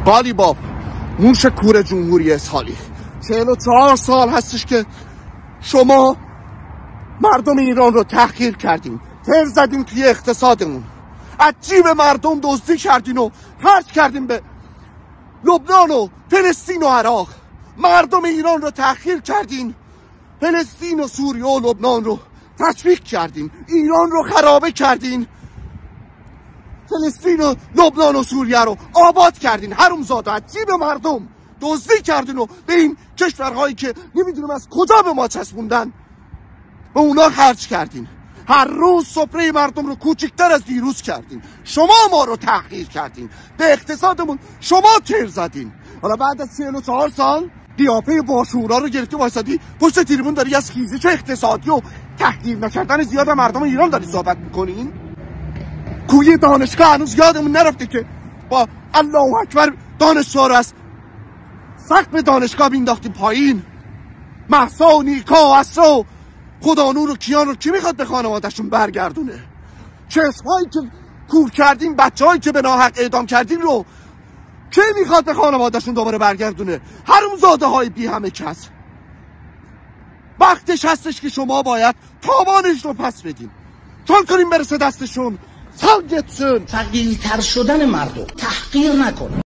با موش کور جمهوری اسحاقی 44 سال هستش که شما مردم ایران رو تحقیر کردیم، تر زدیم توی اقتصادمون، از جیب مردم دزدی کردین و خرج کردیم به لبنان و فلسطین و عراق. مردم ایران رو تحقیر کردین، فلسطین و سوریه و لبنان رو تشویق کردین، ایران رو خرابه کردین، فلسطین و لبنان و سوریه رو آباد کردین. حرومزاده از جیب مردم دزدی کردین و به این کشورهایی که نمیدونم از کجا به ما چسبوندن به اونا خرج کردین. هر روز سفره مردم رو کوچکتر از دیروز کردین. شما ما رو تحقیر کردین، به اقتصادمون شما تر زدین. حالا بعد از 44 سال قیافه باشورا رو گرفتی وایسادی پشت تریبون داری از خیزش اقتصادی و تحقیر نکردن زیاد مردم ایران داری صحبت میکنین. کوی دانشگاه هنوز یادمون نرفته که با الله اکبر دانشجو رو از سقف دانشگاه بینداختیم پایین. مهسا و نیکا و اسرا و خدانور و کیان رو کی میخواد به خانوادهشون برگردونه؟ چشمایی که کور کردیم، بچه‌هایی که به ناحق اعدام کردیم رو کی میخواد به خانوادهشون دوباره برگردونه؟ حرومزاده های بی همه کس. وقتش هستش که شما باید تاوانش رو پس بدین چون کنیم برسه دستشون. سلگتسون فقیرتر شدن مردم تحقیر نکنه.